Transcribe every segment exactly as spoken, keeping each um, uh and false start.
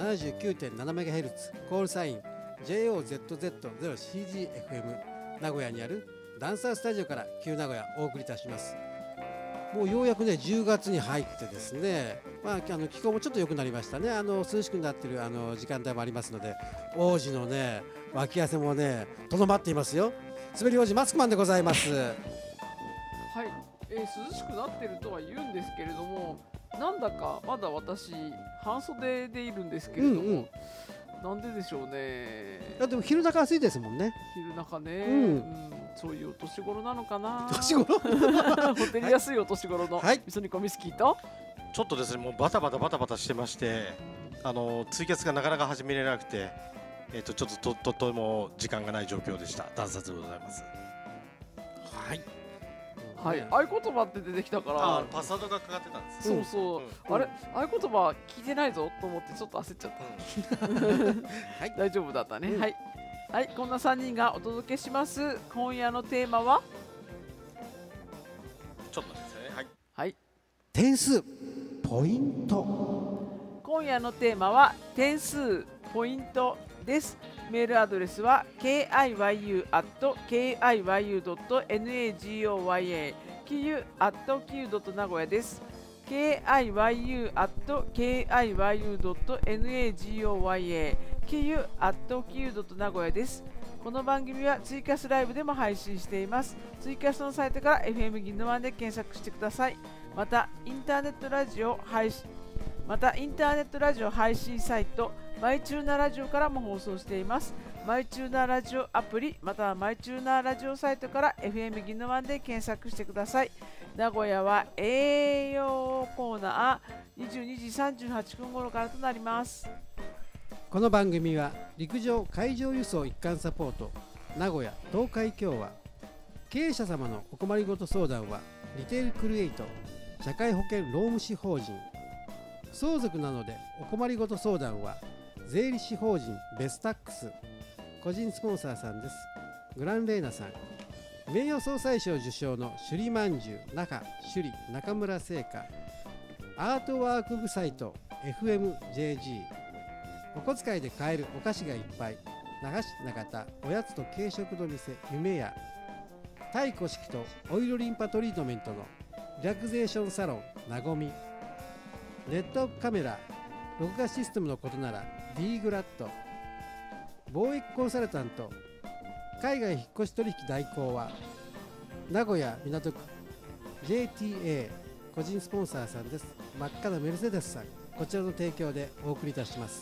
ななじゅうきゅうてんななメガヘルツ コールサイン ジェイオーゼットゼットゼロシージーエフエム 名古屋にあるダンサースタジオから旧名古屋お送りいたします。もうようやくねじゅうがつに入ってですね、まあ、あの気候もちょっと良くなりましたね。あの涼しくなっているあの時間帯もありますので、王子のね脇汗もねとどまっていますよ。滑り王子マスクマンでございます。 はい、えー、涼しくなってるとは言うんですけれども、なんだかまだ私半袖でいるんですけれども、うんうん、なんででしょうね。 いやでも昼中暑いですもんね。 昼中ね、 うんうん、そういうお年頃なのかな。 年頃ホテル安いお年頃のはいみそにこミスキーと、 ちょっとですねもうバタバタバタバタしてまして、あのツイキャスがなかなか始めれなくて、えー、とちょっと と, とても時間がない状況でした。ダンサーズでございます。 はいはい、合言葉って出てきたから、 あパスワードがかかってたんです。 そうそう、うん、あれ合言葉聞いてないぞと思ってちょっと焦っちゃった、うんはい、大丈夫だったね、うん、はい、はい、こんなさんにんがお届けします。今夜のテーマはちょっとですね、はい、 はい、 点数ポイント。 今夜のテーマは点数ポイントです。メールアドレスは ケーアイワイユー アット ケーアイワイユー ドット ナゴヤ キユ アット キユ ドット 名古屋です。 ケーアイワイユー アット ケーアイワイユー ドット ナゴヤ キユ アット キユ ドット 名古屋です。この番組はツイキャスライブでも配信しています。ツイキャスのサイトから エフエム 銀の湾で検索してください。またインターネットラジオ配信またインターネットラジオ配信サイトマイチューナーラジオからも放送しています。マイチューナーラジオアプリまたはマイチューナーラジオサイトから エフエム 銀の湾で検索してください。名古屋は栄養コーナーにじゅうにじさんじゅうはっぷん頃からとなります。 この番組は陸上海上輸送一貫サポート名古屋東海共和、経営者様のお困りごと相談はリテールクリエイト社会保険労務士法人、相続なのでお困りごと相談は税理士法人ベスタックス、個人スポンサーさんです。グランレーナさん、名誉総裁賞受賞の首里まんじゅう中首里中村製菓、アートワーク部サイト エフエムジェージー、 お小遣いで買えるお菓子がいっぱい流し中田おやつと軽食の店夢屋、太鼓式とオイルリンパトリートメントのリラクゼーションサロンなごみ、ネットカメラ録画システムのことなら D グラッド、貿易コンサルタント海外引っ越し取引代行は名古屋港区 ジェーティーエー 個人スポンサーさんです。真っ赤なメルセデスさん、こちらの提供でお送りいたします。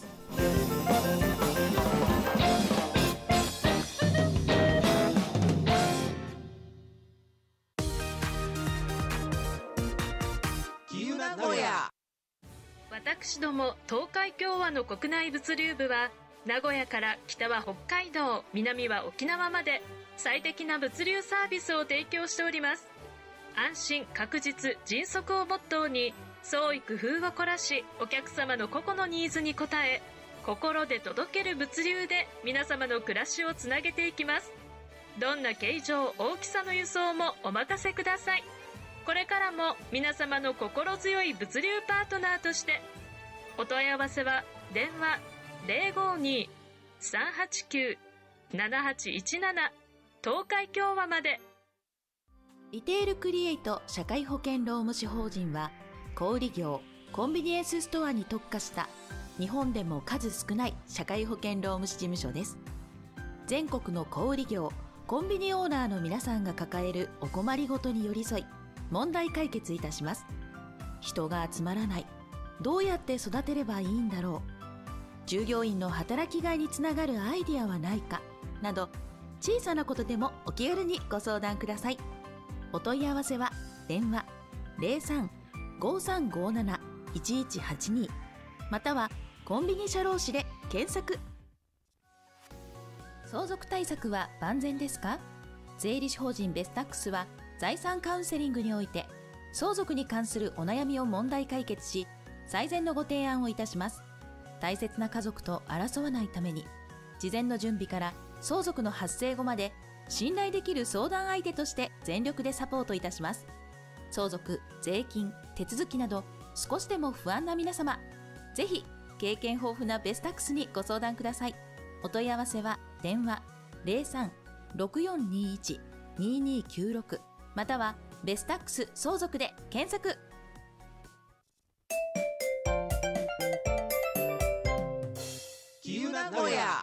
私ども東海共和の国内物流部は名古屋から北は北海道、南は沖縄まで最適な物流サービスを提供しております。安心確実迅速をモットーに創意工夫を凝らしお客様の個々のニーズに応え心で届ける物流で皆様の暮らしをつなげていきます。どんな形状大きさの輸送もお任せください。これからも皆様の心強い物流パートナーとしてお問い合わせは電話 ゼロごに さんはちきゅう ななはちいちなな 東海共和まで。 リテールクリエイト社会保険労務士法人は小売業、コンビニエンスストアに特化した日本でも数少ない社会保険労務士事務所です。全国の小売業、コンビニオーナーの皆さんが抱えるお困りごとに寄り添い問題解決いたします。人が集まらない、どうやって育てればいいんだろう、従業員の働きがいにつながるアイディアはないかなど、小さなことでもお気軽にご相談ください。お問い合わせは電話 ゼロさん ごさんごなな いちいちはちに またはコンビニ社労士で検索。相続対策は万全ですか？税理士法人ベスタックスは財産カウンセリングにおいて相続に関するお悩みを問題解決し、最善のご提案をいたします。大切な家族と争わないために、事前の準備から相続の発生後まで信頼できる相談相手として全力でサポートいたします。相続、税金、手続きなど少しでも不安な皆様、ぜひ経験豊富なベスタックスにご相談ください。お問い合わせは電話 ゼロさん ろくよんにいち ににきゅうろく またはベスタックス相続で検索。 きゆ名古屋。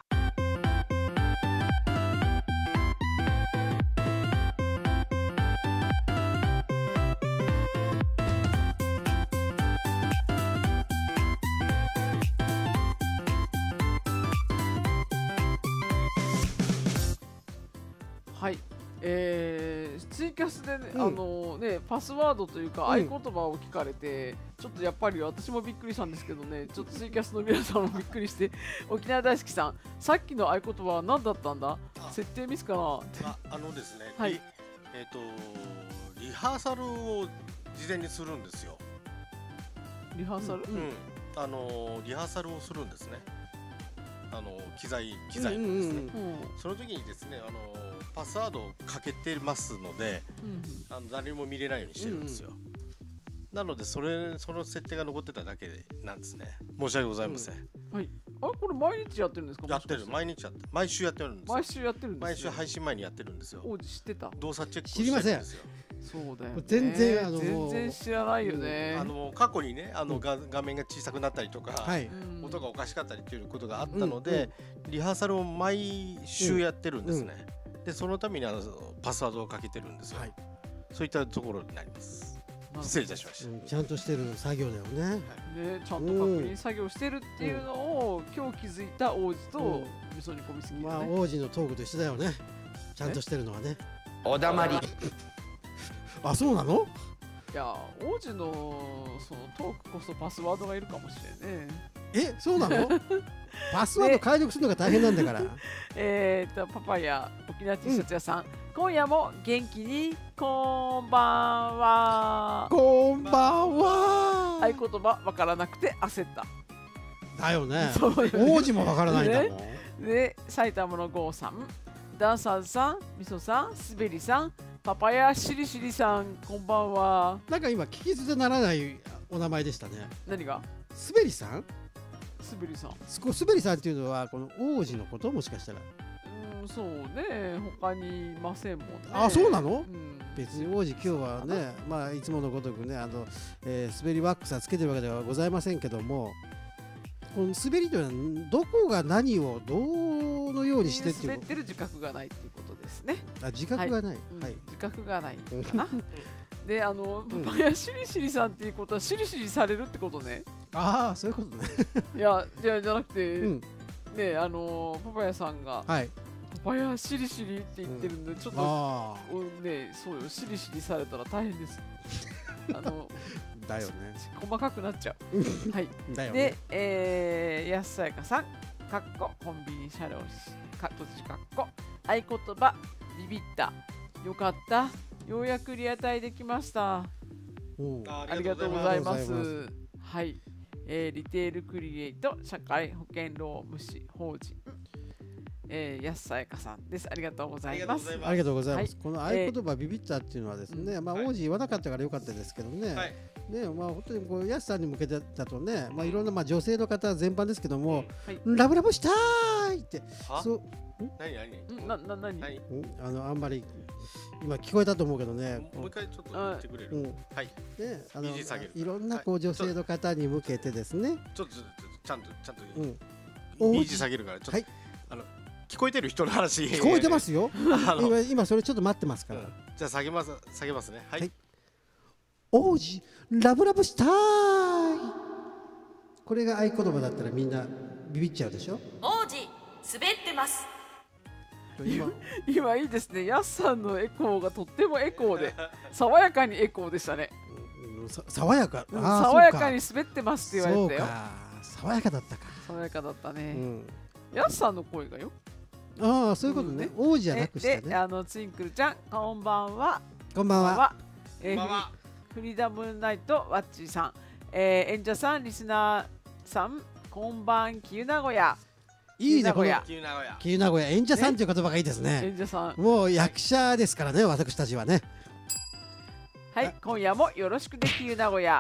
はい、えー、ツイキャスでね、 うんあのね、パスワードというかうん合言葉を聞かれて、ちょっとやっぱり私もびっくりしたんですけどね、ちょっとツイキャスの皆さんもびっくりして、沖縄大好きさん、さっきの合言葉は何だったんだ？設定ミスかな？ ああのですね、 はいリえっ、とリハーサルを事前にするんですよ。 リハーサル、 うん、あのリハーサルをするんですね。あの機材機材のですね。 うんうんうんうんその時にですね、あのパスワードをかけてますので、 うんあの誰も見れないようにしてるんですよ。なのでそれその設定が残ってただけなんですね。申し訳ございません。 はい、あれこれ毎日やってるんですか？ やってる、 もしかして毎日やって毎週やってるんですよ。 毎週やってるんです、ね、 毎週配信前にやってるんですよ。 王子知ってた？ 動作チェックを知りませんしてるんですよ。 そうだよ、ね、 全然あの全然知らないよね。 あの過去にね、あのが画面が小さくなったりとか、 はいうん音がおかしかったりっていうことがあったので、リハーサルを毎週やってるんですね。でそのためにあのパスワードをかけてるんですよ。 はいそういったところになります。 なるほど失礼いたしました。 うんちゃんとしてる作業だよね。 ね、ちゃんと確認作業してるっていうのを、今日気づいた王子とうん味噌煮込みすぎまあね。 王子のトークと一緒だよね。ちゃんとしてるのはね。 おだまり。 あ、そうなの？ いや、王子のそのトークこそパスワードがいるかもしれんね。 え、そうなの？パスワード解読するのが大変なんだから。 えーと、パパや沖縄 T シャツ屋さん、今夜も元気にこんばんは。 こんばんは。 合言葉わからなくて焦った。 だよね。 そうよね王子もわからないんだもん。 で、埼玉の郷さん、ダンサーズさん、みそさん、すべりさん、パパやしりしりさん、こんばんは。 なんか今聞き捨てならないお名前でしたね。 何が？ すべりさん？ すべりさん。 すこすべりさんっていうのはこの王子のこともしかしたら。 うん、そうね、他にいませんもんね。 あ、そうなの？ うん、 別に王子今日はね、まあいつものごとくね、あの、えー滑りワックスはつけてるわけではございませんけども、この滑りというのはどこが何をどのようにしてっていう滑ってる自覚がないっていうことですね。 あ自覚がない。 うんはい。 自覚がないかな。で、あの、パパやしりしりさんっていうことは、しりしりされるってことね。 ああ、そういうことね。 いや、じゃじゃなくて、 うん。 ね、あの、パパやさんが、 はい。 パパやしりしりって言ってるんで、ちょっと、 あうんね、そうよ、しりしりされたら大変です。あの、 あ、だよね。 細かくなっちゃう。はい。 だよでね。、 えー、安さやかさん、かっこ、コンビニ車両し、か閉じかっこ、合言葉、ビビった、よかった、ようやくリアタイできました。 おうありがとうございまありがとうございす。はい、えー、リテールクリエイト社会保険労務士法人、えー、安さやかさんです。ありがとうございます。 ありがとうございます。 はいこの合言葉ビビったっていうのはですね、まあはい王子言わなかったからよかったですけどね。 はいね、まあ本当にこう安さんに向けてだとね、まあいろんなまあ女性の方全般ですけども、 はい、 ラブラブしたーいって、 はそう、 何何んな、な、なに、 何うんあのあんまり今聞こえたと思うけどね。 もう一回ちょっと言ってくれる。 うん、 はい。 ね、あの右下げるいろんなこう女性の方に向けてですね。 ちょっとちょっとちゃんとちゃんとうん、 右下げるからちょっと、 はいあの聞こえてる人の話。 聞こえてますよ。 あの今今それちょっと待ってますから。 うんじゃあ下げます下げますね。はい。 はい王子ラブラブしたーい。これが合言葉だったらみんなビビっちゃうでしょ。 王子滑ってます。 今今いいですね。やすさんのエコーがとってもエコーで、爽やかにエコーでしたね。 うんさ爽やか。 うんあー爽やかに滑ってますって言われたよ。 そうか。爽やかだったか。 爽やかだったうね。 ん。 やすさんの声がよ。 ああそういうことね。王子じゃなくしてで、 ね。 あのツインクルちゃん、こんばんは。 こんばんは。 えーこんばんはフリーダムナイトワッチーさん、えー、演者さん、リスナーさん、こんばん、きゆ名古屋。 いいねこの名古屋急名古屋。 きゆ名古屋演者さんという言葉がいいですね。 演者さん、 もう役者ですからね私たちはね。 はい、今夜もよろしくできゆ名古屋。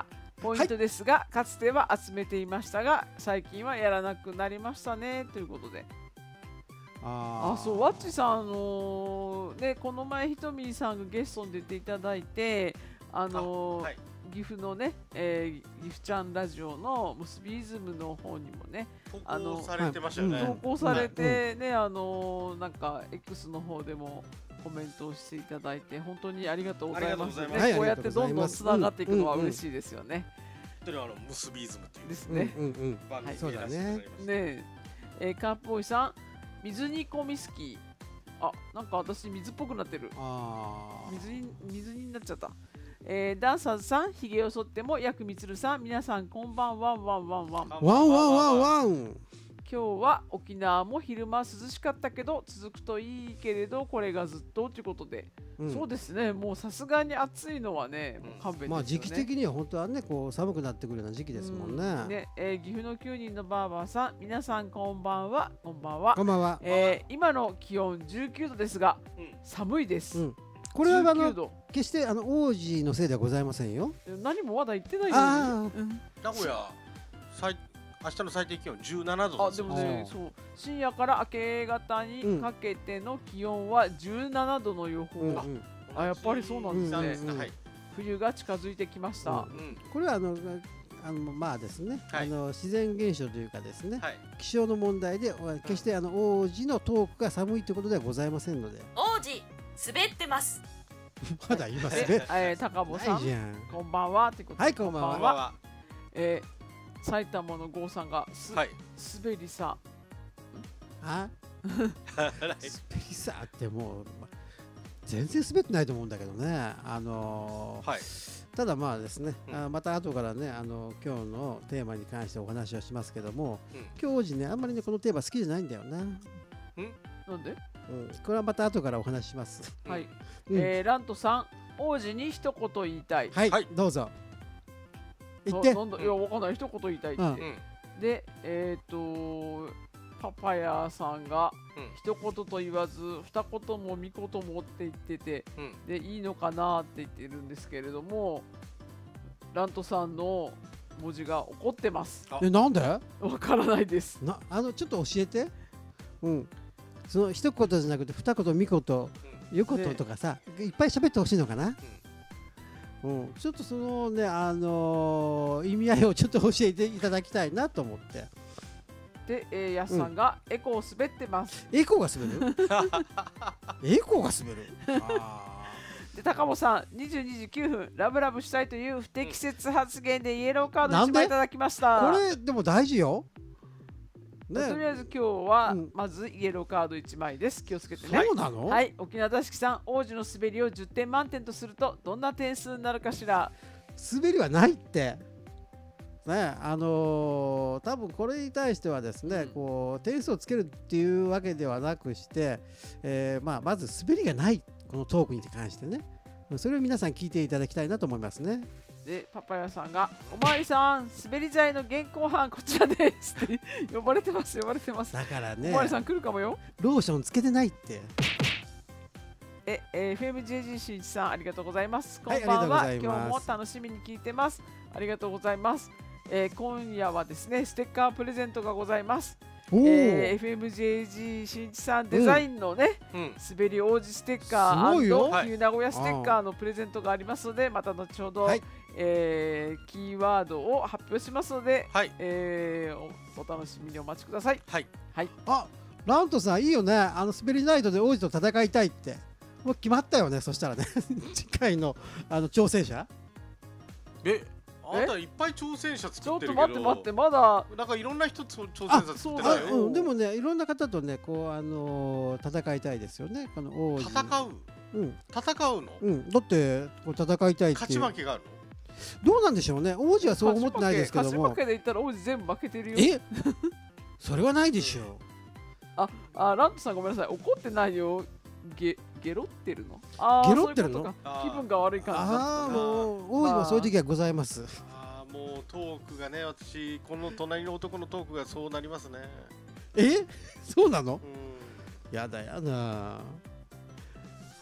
ポイントですが、かつては集めていましたが最近はやらなくなりましたねということで。 ああ、そう、ワッチさん、あのーね、この前ひとみーさんがゲストに出ていただいて、あのーはい岐阜のね、えー、岐阜ちゃんラジオのムスビイズムの方にもね投あの稿されてましたよね。 はい投稿されてね、あのーなんか X の方でもコメントをしていただいて本当にありがとうございますね。 ありがとうございますこうやってどんどんつながっていくのはうんうんうん嬉しいですよね。 本当にあのムスビーズムっていううんですね。 うんうん。 番組そうだねやらせていただきました。 ねえ、えー、カープボーイさん、水煮込みスキー。あ、なんか私水っぽくなってる。 ああ。 水に水になっちゃった。えー、ダンサーズさん、ひげを剃ってもやくみつるさん、皆さんこんばんはんわんわんわん。 ワンワンワンワン。 今日は沖縄も昼間涼しかったけど続くといいけれどこれがずっとということで、 うんそうですね、もうさすがに暑いのはね、もう勘弁ですよね。 まあ時期的には本当はね、こう寒くなってくるような時期ですもんね。 うんね、えー岐阜のきゅうにんのバーバーさん、皆さんこんばんは、こんばんは。 こんばんは。 えー今の気温じゅうきゅうどですが、 うん寒いです。 うん。これはあじゅうきゅうのど。 決してあの王子のせいではございませんよ。 何もまだ言ってないよ、 あうん名古屋最明日の最低気温じゅうななどあ、 ですよ。 でもね、 あーそう、深夜から明け方にかけての気温はじゅうななどの予報。 うんうん。 あやっぱりそうなんですねはい。 冬が近づいてきました。 うんうんこれはあのあのまあですね、 はいあの自然現象というかですね、 はい。 気象の問題で決してあの王子のトークが寒いということではございませんので。 王子滑ってます。 まだ言いますでね。 えー、高保さんないじゃん。 こんばんはってことではいこんばんはこんばんは。 えー、埼玉の郷さんがす、 はい。 滑りさあ、滑りさってもうま全然滑ってないと思うんだけどね。あのーはい。 ただまあですね、 うんあまた後からね、あの今日のテーマに関してお話をしますけども、 うん今日王子ねあんまりねこのテーマ好きじゃないんだよな。 なんで、 うん、これはまた後からお話しします。 うんはい、 うんえー、ラントさん王子に一言言いたい。 はい、 はいどうぞ。言って。 ななんだいやわかんない一言言いたいって。 うんうん。 でえっ、とパパヤさんがうん一言と言わず二言も三言もって言ってて、 うんでいいのかなって言ってるんですけれども、ラントさんの文字が怒ってます。 え、なんで？ わからないです。 な、あのちょっと教えて。うん。その一言じゃなくて二言三言いうこととかさ、いっぱい喋ってほしいのかな。うん、ちょっとそのね、あのー意味合いをちょっと教えていただきたいなと思って。 で、えー、やすさんが、エコー滑ってます。 エコーが滑る？エコーが滑る？あで、高本さん、にじゅうにじきゅうふん、ラブラブしたいという不適切発言でイエローカードなんでいちまいいただきました。 ーこれでも大事よ。ね、 とりあえず今日は、 うんまずイエローカードいちまいです。気をつけてね。 そうなの？ はい、沖縄大好きさん、王子の滑りをじゅってん満点とすると、どんな点数になるかしら。 滑りはないって。ね、あのー多分これに対してはですね、 うんこう点数をつけるっていうわけではなくして、えーまあ、まず滑りがないこのトークに関してね、それを皆さん聞いていただきたいなと思いますね。 で、パパヤさんが、おまわりさん、滑り剤の現行犯こちらですって呼ばれてます、呼ばれてます。 だからねおまわりさん来るかもよ。 ローションつけてないって。 え、えー、エフエムジェージー しんいちさん、ありがとうございます。こはいんばんは。 ありがとうございます今日も楽しみに聞いてます。ありがとうございます。えー、今夜はですね、ステッカープレゼントがございます。 おお、 えー、エフエムジェージー しんいちさんデザインのね、 うん。 滑り王子ステッカすごいよー旧名古屋ステッカーのプレゼントがありますので、また後ほど、 はいえーキーワードを発表しますので、 はい。 えーお、お楽しみにお待ちください。 はい。 あ、ラントさんいいよね。あの滑りナイトで王子と戦いたいって。もう決まったよね。そしたらね、次回のあの挑戦者。 え、あなたいっぱい挑戦者ち作ってるけど。 ょっと待って待って、まだなんかいろんな人と挑あ戦者作ってあたよ。 うん、でもね、いろんな方とね、こうあのー戦いたいですよね。この王子。 戦う。 うん、 戦うの。 うん、だってこう戦いたいって勝いう。 ち負けがあるどうなんでしょうね。王子はそう思ってないですけども勝ち負。けで言ったら王子全部負けてるよ。 え、それはないでしょあ、あ、ラントさんごめんなさい、怒ってないよ。ゲゲロってるの？あーゲロってるのそういうことかあー気分が悪い感じだったああ、 ね。 もう王子もそういう時はございます。 ああ、もうトークがね、私この隣の男のトークがそうなりますね。 え、そうなの？ うん。 やだやだ。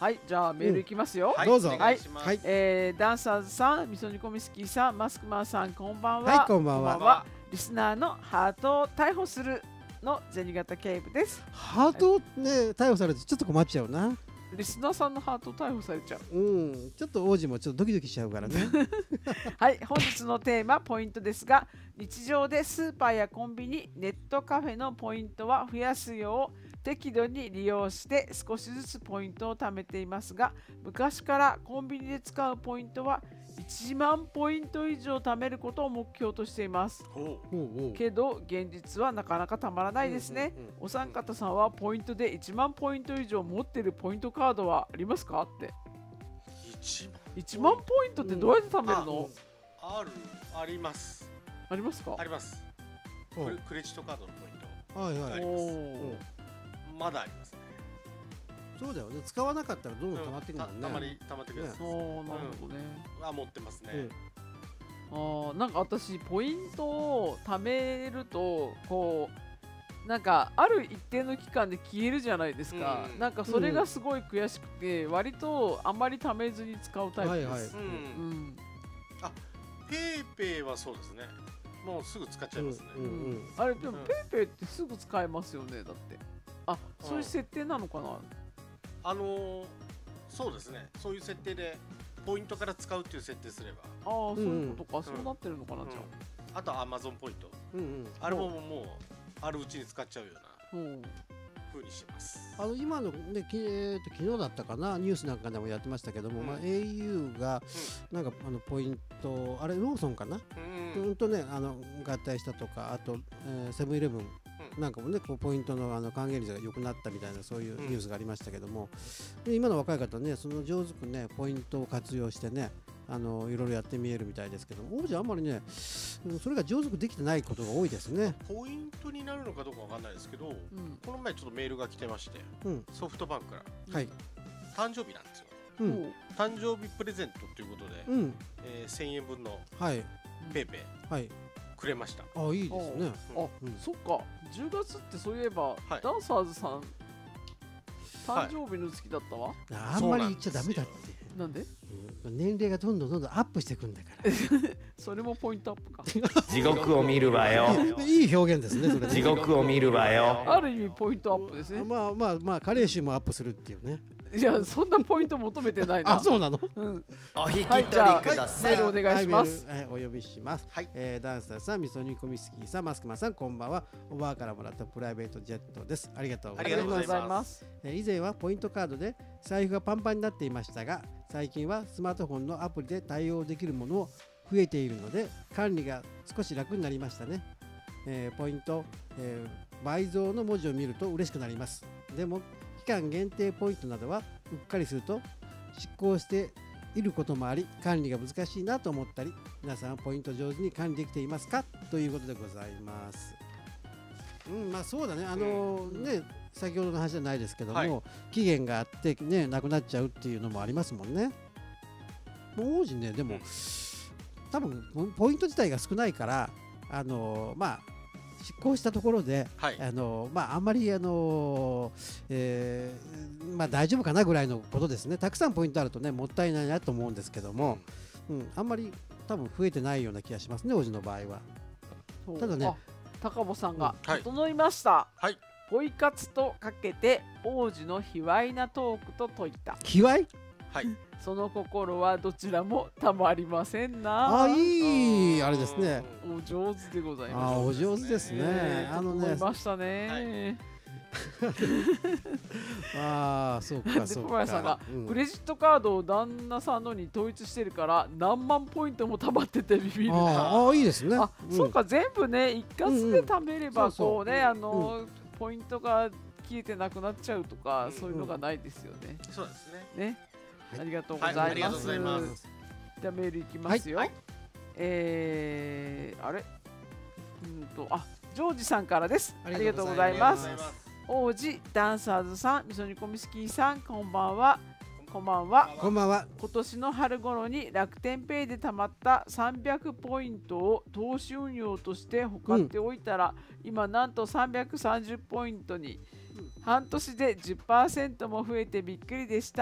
はい、じゃあメールいきますよ。 はいどうぞお願いしますはいえーダンサーズさん、みそ煮込みスキーさん、マスクマンさん、こんばんは。 はいこんばんはリスナーのハートを逮捕するの銭形警部です。 ハートをね逮捕されてちょっと困っちゃうな。 リスナーさんのハートを逮捕されちゃう。 うんちょっと王子もちょっとドキドキしちゃうからね。 はい、本日のテーマポイントですが、日常でスーパーやコンビニ、ネットカフェのポイントは増やすよう適度に利用して少しずつポイントを貯めていますが、昔からコンビニで使うポイントはいちまんポイント以上貯めることを目標としています。 ほうおうおうけど現実はなかなかたまらないですね。 うんうんうんお三方さんはポイントでいちまんポイント以上持ってるポイントカードはありますかって。 一万いちまんポイントってどうやって貯めるの、 あるありますありますか？ ありますおうクレクレジットカードのポイントはいはいありますおーうんまだありますねそうだよね使わなかったらどんどん溜まってくるもんね。 たたまりたまってくるやつそうなるほどね。 は持ってますねうんあーなんか私ポイントを貯めるとこうなんかある一定の期間で消えるじゃないですか、 うんなんかそれがすごい悔しくて、割とあまり貯めずに使うタイプです、 はいはいうんうんペイペイはそうですねもうすぐ使っちゃいますねうんうんあれでもうんペイペイってすぐ使えますよねだって。あそういう設定なのかな、 あのーそうですねそういう設定でポイントから使うっていう設定すればああそういうことか、 んそうなってるのかな、じゃうんあとはアマゾンポイントうんうんあれももうあるうちに使っちゃうようなあ、うん風にしてますあの今のねき、えーと昨日だったかなニュースなんかでもやってましたけども、 うんまあ、エーユー がなんかあのポイントあれローソンかな、 うんうんとねあの合体したとかあとえーセブンイレブンなんかもねこうポイントのあの還元率が良くなったみたいなそういうニュースがありましたけども、で今の若い方ねその上手くねポイントを活用してねあのいろいろやってみえるみたいですけども王子はあんまりねうんそれが上手くできてないことが多いですね。 ポイントになるのかどうかわかんないですけどうんこの前ちょっとメールが来てましてうんソフトバンクからはい誕生日なんですよううんん誕生日プレゼントということで、 うんえーせんえんぶんのはいペイペイはいくれましたあいいですね。 あ、 うんそっかじゅうがつってそういえば、 はいダンサーズさん誕生日の月だったわ、 あんまり言っちゃダメだって。 なんでうん年齢がどんどんどんどんアップしていくんだから。 それもポイントアップか地獄を見るわよ。 いい表現ですねそれね。 地獄を見るわよ。 ある意味ポイントアップですね。 まあまあまあ加齢臭もアップするっていうね。 いやそんなポイント求めてないな。 あそうなの。 うん。 お引き取りはいじゃあください。 メールお願いします。 はい、メールはいお呼びします。 はいえーダンサーさん、みそ煮込みスキーさん、マスクマンさん、こんばんは。おばあからもらったプライベートジェットです。ありがとうございます。 ありがとうございますえー以前はポイントカードで財布がパンパンになっていましたが、最近はスマートフォンのアプリで対応できるものを増えているので、管理が少し楽になりましたね。えーポイント、えー倍増の文字を見ると嬉しくなります。でも、期間限定ポイントなどはうっかりすると失効していることもあり管理が難しいなと思ったり、皆さんはポイント上手に管理できていますかということでございます。うんまあそうだねあのね先ほどの話じゃないですけども、 はい期限があってねなくなっちゃうっていうのもありますもんね。もう王子ねでも、 うん多分ポイント自体が少ないからあのまあ執行したところではいあのまああんまりあの、えーまあ大丈夫かなぐらいのことですね。たくさんポイントあるとねもったいないなと思うんですけども、うん、あんまり多分増えてないような気がしますね王子の場合は。 そうただねあ高保さんがはい整いました。 はいポイ活とかけて王子の卑猥なトークと説いた。 卑猥はいその心はどちらもたまりませんな。 あいいあれですね。 お上手でございあます。 お上手ですね。 えーあのね整いましたね。 ああそうかでそうか。 小林さんがうんクレジットカードを旦那さんのに統一してるから何万ポイントも貯まっててビビる。 あーあーいいですね。 あ、 んそうか全部ね一括で貯めればうんうんそうそうこうねあのポイントが消えてなくなっちゃうとか、 うんそういうのがないですよね。 そうですねね、 はいありがとうごはいざいます。 ありがとうございますじゃあメールいきますよ。 はいはいえー、あれうんとあジョージさんからです。あありりがとうごがとうございまざいますす。王子ダンサーズさん、みそ煮込みスキーさん、こんばんは。こんばんは。 こんばんは。 今年の春頃に楽天ペイで貯まったさんびゃくポイントを投資運用としてほかっておいたら、今なんとさんびゃくさんじゅうポイントに半年で じゅっパーセント も増えてびっくりでした。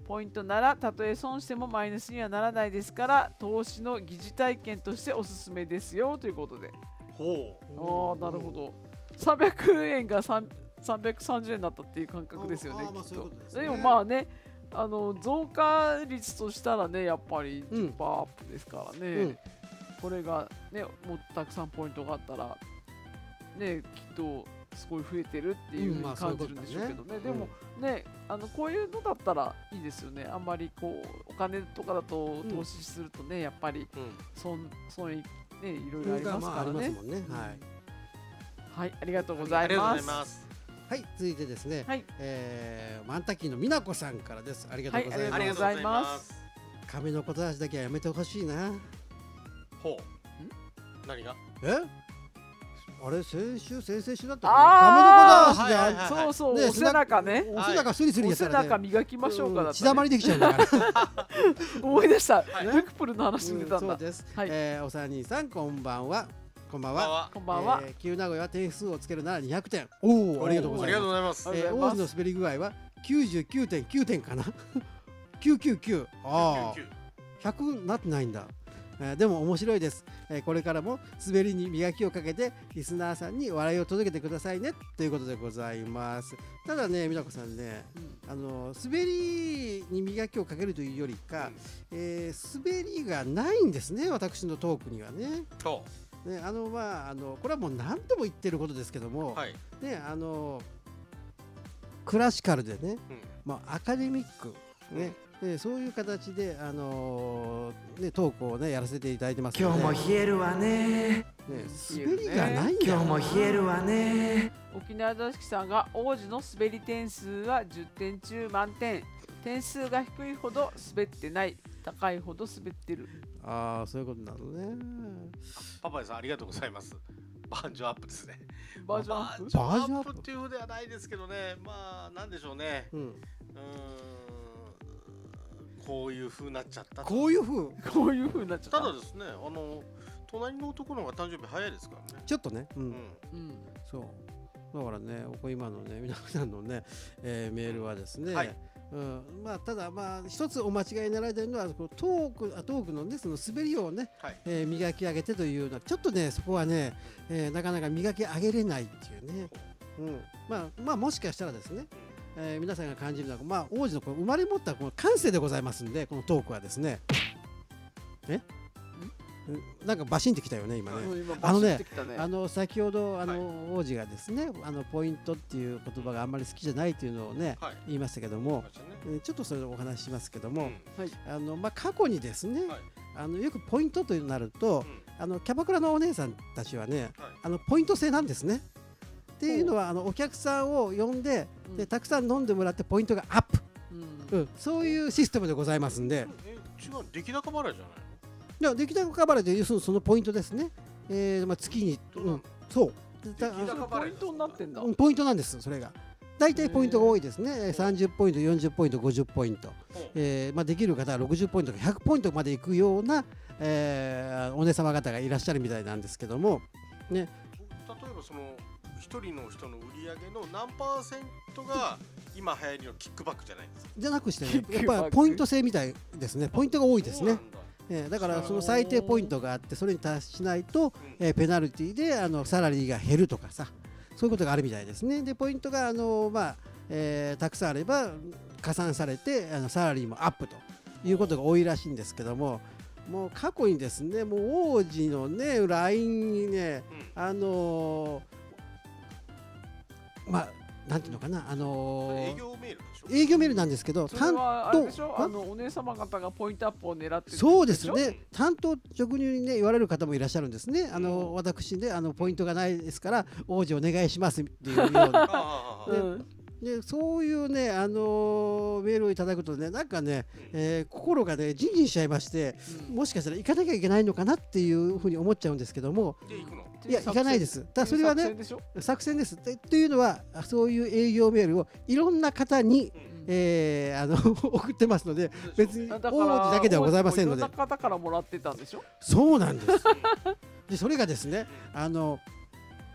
ポイントならたとえ損してもマイナスにはならないですから、投資の疑似体験としておすすめですよということで。 ほああ、なるほど。さんびゃくえんがさんびゃくさんじゅうえんになったっていう感覚ですよね。 あーまあきっそういうことですねでもまあね、あの増加率としたらね、やっぱり じゅっパーセント アップですからね、 うんこれがね、もっとたくさんポイントがあったら、ね、きっとすごい増えてるっていうふうに感じるんでしょうけどね、でもね、あのこういうのだったらいいですよね。あんまりこうお金とかだと投資するとね、やっぱりう。うん。 損損益ね、いろいろありますまああからね。 りますもんね。はい。 はい、ありがとうございありがとうます。 ございます。 はい、続いてですね、 はい、 えー、マンタキーの美奈子さんからです。ありがとうございます。 はいありがとうございます亀のこと話だけはやめてほしいな。 ほう。何が？ え？あれ先週先々週だったあー亀のこと話はいはいはいがそうそう、 ねお背中ね。 お背中スリスリお背やったらね。 中磨きましょうかだった、ね。 血だまりできちゃうんだから。 思い出した。 はいルクプルの話に出たんだ。 そうです。 はいえーお三人さんこんばんは。こんばんは。 は。 こんばんは。 えー旧名古屋は点数をつけるならにひゃくてん。おお、ありがとうごありざいます。 がとうございます。 ありえーがとうございます王子の滑り具合はきゅうじゅうきゅうてんきゅうてんかな。きゅうひゃくきゅうじゅうきゅう。ああ。 きゅうじゅうきゅうひゃくなってないんだ、えーでも面白いです、えーこれからも滑りに磨きをかけてリスナーさんに笑いを届けてくださいねということでございます。ただね、美奈子さんね、あの滑りに磨きをかけるというよりか、えー滑りがないんですね、私のトークにはね。 ほね、あのまああのこれはもう何度も言ってることですけども、 う。はい。 ね、あのクラシカルでね、 うん。 まあ、アカデミック、ねでそういう形で、あのーね、トークを、ね、やらせていただいてますので、 今日も冷えるわね。 ね、滑りがないんだよ今日も冷えるわね。 沖縄大好きさんが王子の滑り点数はじゅってん中満点。点数が低いほど滑ってない。高いほど滑ってる。 ああ、そういうことなのね。 パパイさんありがとうございます。バージョンアップですね。 バージョンアップバージョンアバージョンアップップっていうふうではないですけどね。まあなんでしょうね。 うん、 うーん。こういう風になっちゃった。 こういう風こういう風になっちゃった。 ただですね、あの隣の男の方が誕生日早いですからね。 ちょっとね、うんうん。 うん。 そうだからね、ここ今のね皆さんのね、えーメールはですね、 はいうん、まあただまあ一つお間違いになられているのはこのトークあトークのねその滑りをね、 はい。 えー磨き上げてというのはちょっとねそこはね、えーなかなか磨き上げれないっていうね、うん、まあまあもしかしたらですね、えー皆さんが感じるのはまあ王子のこの生まれ持ったこの感性でございますんで、このトークはですね、えんなんかバシンってきたよね今ね。 うん今あのねバシッてきたねあの先ほどあの、 はい王子がですねあのポイントっていう言葉があんまり好きじゃないっていうのをねはい。 言いましたけども、 ましたねえーちょっとそれをお話ししますけども、 うんあのまあ、過去にですね、 はいあのよくポイントとなると、 うんあのキャバクラのお姉さんたちはねはい。 あのポイント制なんですね。っていうのはあのお客さんを呼んで、 うんでたくさん飲んでもらってポイントがアップ、 うんうん、そういうシステムでございますんで、 え違う出来高払いじゃないいや出来高カバーで要するにそのポイントですね、えーまあ、月に、 の？ うん、そうだ出来高ポイントになってんだ。 うんポイントなんですそれが。大体ポイントが多いですね、えーさんじゅうポイント、よんじゅうポイント、ごじゅうポイント、 ほうえーまあ、できる方はろくじゅうポイントかひゃくポイントまでいくような、えーお姉様方がいらっしゃるみたいなんですけども、ね、 例えばその一人の人の売り上げの何パーセントが今流行りのキックバックじゃないですか。 じゃなくしてね、 キックバックやっぱりポイント制みたいですね、ポイントが多いですね。 そうなんだえーだからその最低ポイントがあってそれに達しないと、えーペナルティであのサラリーが減るとかさ、そういうことがあるみたいですね。でポイントがあの、まあえーたくさんあれば加算されてあのサラリーもアップということが多いらしいんですけども、もう過去にですねもう王子のね ライン にねうんあのーまあなんていうのかなあのー営業メールでしょ。 営業メールなんですけどそれはあれでしょ、 担当あのお姉様方がポイントアップを狙ってるそうですしょね、担当直入に、ね、言われる方もいらっしゃるんですね、あの、 うん私ねあの、ポイントがないですから、王子お願いしますっていうような、 ああああああうんでそういうね、あのーメールをいただくとね、なんかね、えー心がね、じんじんしちゃいまして、もしかしたら行かなきゃいけないのかなっていうふうに思っちゃうんですけども、 で行くの。 いや、行かないです。ただそれはね、 作戦でしょ作戦です。でというのは、そういう営業メールをいろんな方に、 うんえーあの送ってますので、別にだから王子だけではございませんのでいろんな。方からもらってたんでしょ。 そうなんです。でそれがですね、あの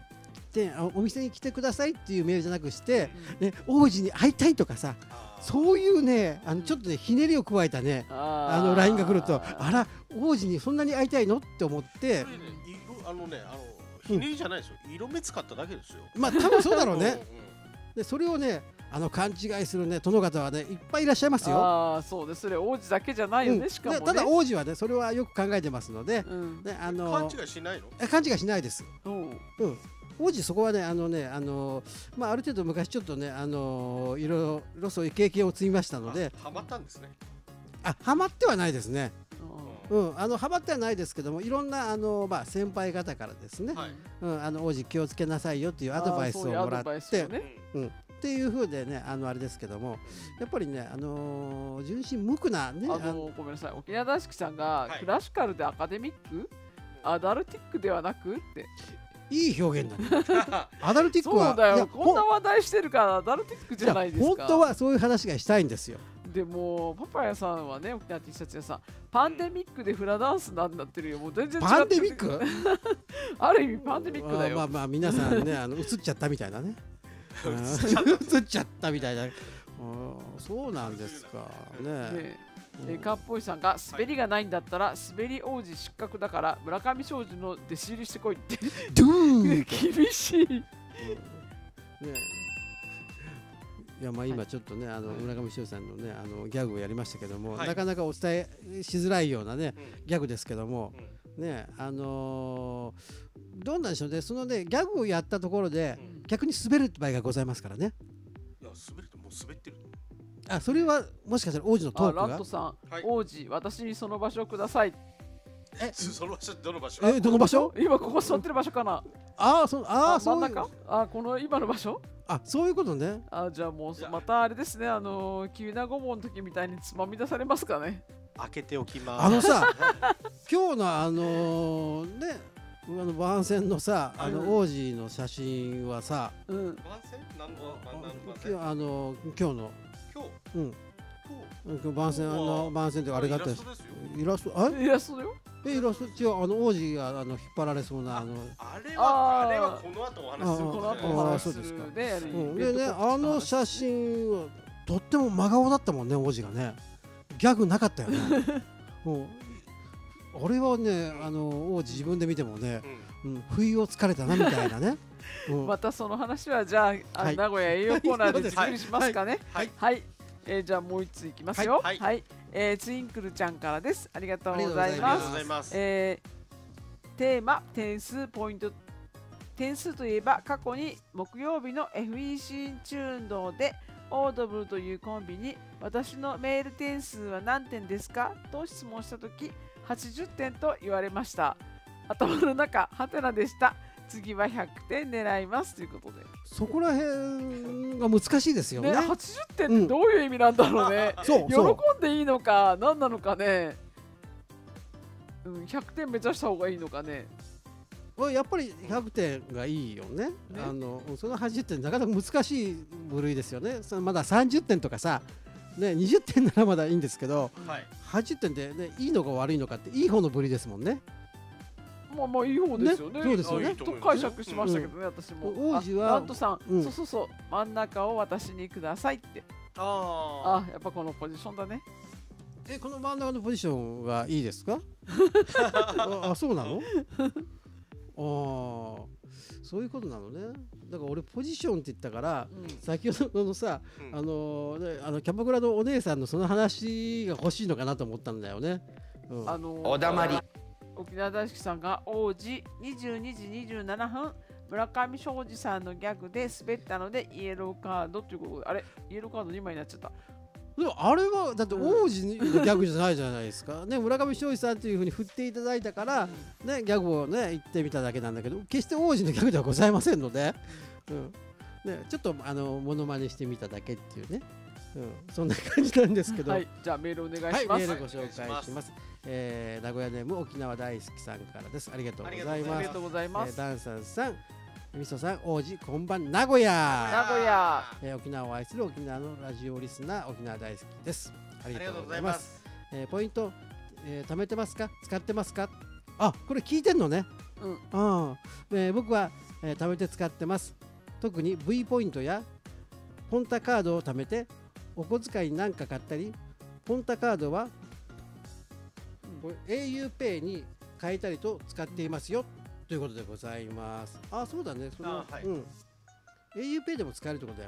ってあお店に来てくださいっていうメールじゃなくして、ね、王子に会いたいとかさ、そういうねあのちょっとねひねりを加えたねあの ライン が来ると、あら王子にそんなに会いたいのって思って、 それね色あのねあのひねりじゃないですよ、色目使っただけですよ。 まあ多分そうだろうね。でそれをねあの勘違いするね殿方はねいっぱいいらっしゃいますよ。 ああそうです。それ王子だけじゃないよね、 うん、 しかもね。 ただ王子はねそれはよく考えてますので、 うん、 ねあの勘違いしないの？ 勘違いしないです。 うん、 うん王子そこはねあのねあのまあある程度昔ちょっとねあのいろいろそういう経験を積みましたので、 ハマったんですね。 あハマってはないですね。うんあのハマってはないですけども、いろんなあのまあ先輩方からですね、はい、うんあの王子気をつけなさいよっていうアドバイスをもらって、ね、うんっていう風でねあのあれですけども、やっぱりねあのー、純真無垢なねあのごめんなさい沖縄大好きさんが、はい、クラシカルでアカデミックアダルティックではなくっていい表現だねアダルティックはそうだよこんな話題してるからアダルティックじゃないですか。 本当はそういう話がしたいんですよ。 でもパパヤさんはね沖縄 T シャツ屋さんパンデミックでフラダンスなんなってるよ。もう全然違う。 パンデミックある意味パンデミックだよ。 まあまあ皆さんねあの映っちゃったみたいなね映っちゃったみたいなそうなんですかね。 ねえかっぽいさんが滑りがないんだったら滑り王子失格だから村上庄司の弟子入りしてこいってドゥー厳しい、うん、ねいやまあ今ちょっとねあの村上庄司さんのねあのギャグをやりましたけども、はい、なかなかお伝えしづらいようなね、うん、ギャグですけども、うん、ねあのー、どうなんでしょうねそのねギャグをやったところで、うん、逆に滑る場合がございますからね。 いや滑るともう滑ってる。 あそれはもしかしたら王子のトークが。 あラットさん、はい、王子私にその場所をください。 えその場所どの場所？ えどの場所？ 今ここ座ってる場所かな。 ああそうああ真ん中？あこの今の場所？ あそういうことね。 あじゃあもうまたあれですねあのキウナゴモの時みたいにつまみ出されますかね。 開けておきます。 あのさ今日のあのー、ねあの番宣のさあの王子の写真はさ、 うん、 番宣何の番宣あの今日の今日うん今日番宣あの番宣であれがあったですイラストあイラストだよ。 えイラスト違うあの王子があの引っ張られそうなあのあれはあれはこの後お話するこの後お話するででねあの写真はとっても真顔だったもんね王子がねギャグなかったよねあれはねあの王子自分で見てもね、うんうん、不意をつかれたなみたいなね、 うん、またその話はじゃあ、はい、名古屋栄養コーナーで作りしますかね。はい、はいはいえー、じゃあもう一ついきますよ。はい、はいえー、ツインクルちゃんからです。ありがとうございます。えー、テーマ点数ポイント点数といえば過去に木曜日の エフイーシー チューンドでオードブルというコンビに私のメール点数は何点ですかと質問したときはちじゅってんと言われました。頭の中ハテナでした。次はひゃくてん狙いますということでそこら辺が難しいですよね。 ねはちじゅってんってどういう意味なんだろうね、うん、そうそう喜んでいいのか何なのかね、うん、ひゃくてん目指した方がいいのかね。 やっぱりひゃくてんがいいよ ね, ねあのそのはちじゅってんなかなか難しい部類ですよね。そのまださんじゅってんとかさ、ね、にじゅってんならまだいいんですけど、はい、はちじゅってんで、ね、いいのか悪いのかっていい方の部類ですもんね。 まあまあいい方ですよね。 ねそうですよね。 と解釈しましたけどね、うん、私も。 王子はラントさん、うん、そうそうそう真ん中を私にくださいって。ああやっぱこのポジションだね。 えこの真ん中のポジションはいいですか？ああそうなの？ああそういうことなのね。だから俺ポジションって言ったから、うん、先ほどのさ、うん、あのねあのキャバクラのお姉さんのその話が欲しいのかなと思ったんだよね。うん、 あのー、 おだまり。 沖縄大好きさんが王子にじゅうにじにじゅうななふん村上庄司さんのギャグで滑ったのでイエローカードということであれイエローカードにまいになっちゃった。 でもあれはだって王子のギャグじゃないじゃないですか、ね、村上庄司さんというふうに振っていただいたから、うんね、ギャグをね言ってみただけなんだけど決して王子のギャグではございませんので、うんね、ちょっとあのモノマネしてみただけっていうね、うん、そんな感じなんですけど、 はい、じゃあメールお願いします。 はい、メールご紹介します。えー、名古屋ネーム沖縄大好きさんからです。ありがとうございます。 ありがとうございます。 えー、ダンサンさん、みそさん、王子、こんばん、名古屋。 名古屋、 えー。沖縄を愛する沖縄のラジオリスナー、沖縄大好きです。ありがとうございます。えー、ポイント、えー、貯めてますか？使ってますか？あ、これ聞いてんのね。 うんああ、えー僕は、えー貯めて使ってます。特に V ポイントやポンタカードを貯めてお小遣いに何か買ったり、ポンタカードはこれ auPay に変えたりと使っていますよということでございます。あ、そうだね。そのあはいうん、auPay でも使えるってことだよ